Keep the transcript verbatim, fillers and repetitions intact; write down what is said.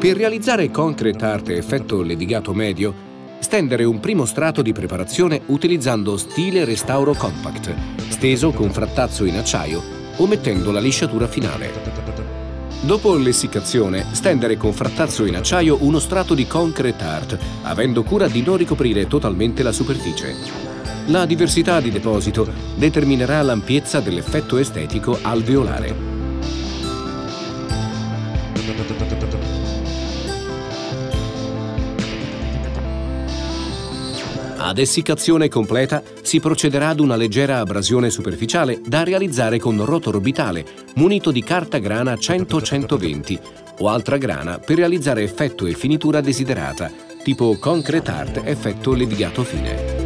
Per realizzare Concrete Art effetto levigato medio, stendere un primo strato di preparazione utilizzando stile restauro compact, steso con frattazzo in acciaio, omettendo la lisciatura finale. Dopo l'essiccazione, stendere con frattazzo in acciaio uno strato di Concrete Art, avendo cura di non ricoprire totalmente la superficie. La diversità di deposito determinerà l'ampiezza dell'effetto estetico alveolare. Ad essiccazione completa si procederà ad una leggera abrasione superficiale da realizzare con rotororbitale munito di carta grana cento centoventi o altra grana per realizzare effetto e finitura desiderata, tipo Concrete Art effetto levigato fine.